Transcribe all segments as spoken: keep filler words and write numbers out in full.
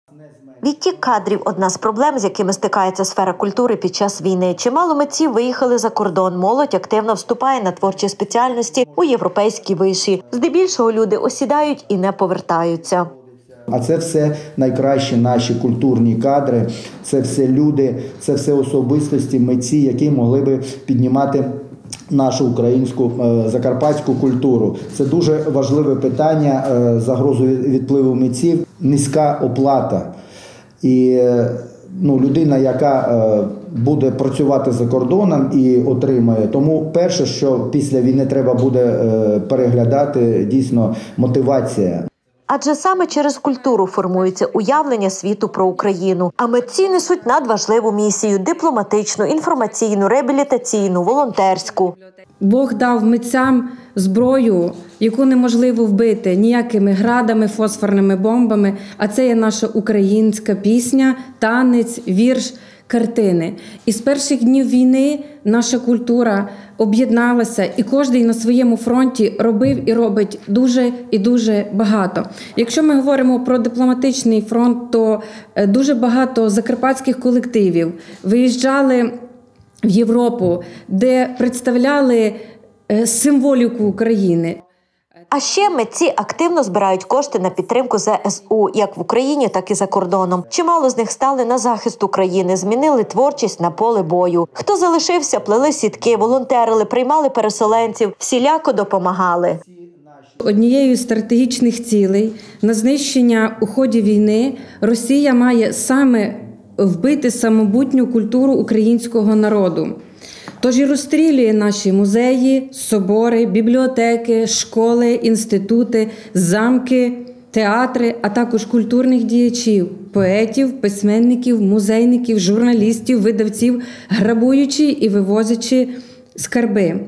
Відтік кадрів – одна з проблем, з якими стикається сфера культури під час війни. Чимало митців виїхали за кордон. Молодь активно вступає на творчі спеціальності у європейські виші. Здебільшого люди осідають і не повертаються. А це все найкращі наші культурні кадри, це все люди, це все особистості, митці, які могли би піднімати нашу українську закарпатську культуру. Це дуже важливе питання загрозу відпливу митців, низька оплата. І ну, людина, яка буде працювати за кордоном і отримає. Тому перше, що після війни треба буде переглядати, дійсно, мотивація. Адже саме через культуру формується уявлення світу про Україну. А митці несуть надважливу місію – дипломатичну, інформаційну, реабілітаційну, волонтерську. Бог дав митцям зброю, яку неможливо вбити ніякими градами, фосфорними бомбами, а це є наша українська пісня, танець, вірш, картини. І з перших днів війни наша культура об'єдналася, і кожен на своєму фронті робив і робить дуже і дуже багато. Якщо ми говоримо про дипломатичний фронт, то дуже багато закарпатських колективів виїжджали в Європу, де представляли символіку України. А ще митці активно збирають кошти на підтримку зе ес у, як в Україні, так і за кордоном. Чимало з них стали на захист України, змінили творчість на поле бою. Хто залишився, плели сітки, волонтерили, приймали переселенців, всіляко допомагали. Однією з стратегічних цілей на знищення у ході війни Росія має саме вбити самобутню культуру українського народу. Тож і розстрілює наші музеї, собори, бібліотеки, школи, інститути, замки, театри, а також культурних діячів, поетів, письменників, музейників, журналістів, видавців, грабуючи і вивозячи скарби.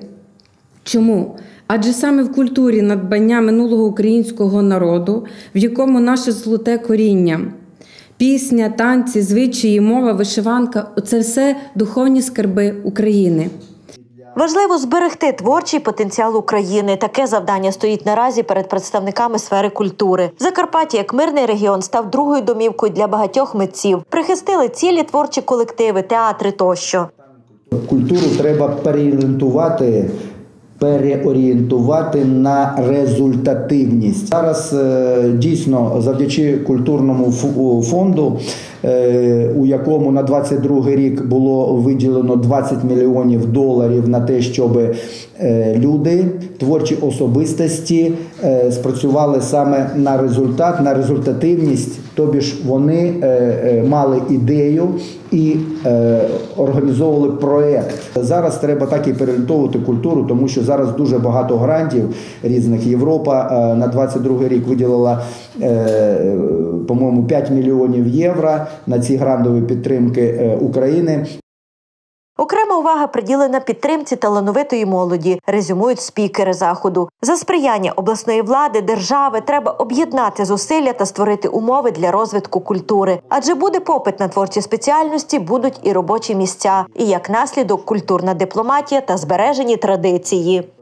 Чому? Адже саме в культурі надбання минулого українського народу, в якому наше золоте коріння – пісня, танці, звичаї, мова, вишиванка – це все духовні скарби України. Важливо зберегти творчий потенціал України. Таке завдання стоїть наразі перед представниками сфери культури. Закарпаття, як мирний регіон, став другою домівкою для багатьох митців. Прихистили цілі творчі колективи, театри тощо. Культуру треба переорієнтувати, переорієнтувати на результативність. Зараз дійсно завдячи культурному фонду, у якому на двадцять другий рік було виділено двадцять мільйонів доларів на те, щоб люди, творчі особистості спрацювали саме на результат, на результативність, тобі ж вони мали ідею і організовували проєкт. Зараз треба так і переорієнтовувати культуру, тому що зараз дуже багато грантів різних. Європа на двадцять другий рік виділила, по-моєму, п'ять мільйонів євро на ці грантові підтримки України. Окрема увага приділена підтримці талановитої молоді, резюмують спікери заходу. За сприяння обласної влади, держави треба об'єднати зусилля та створити умови для розвитку культури. Адже буде попит на творчі спеціальності, будуть і робочі місця, і як наслідок культурна дипломатія та збережені традиції.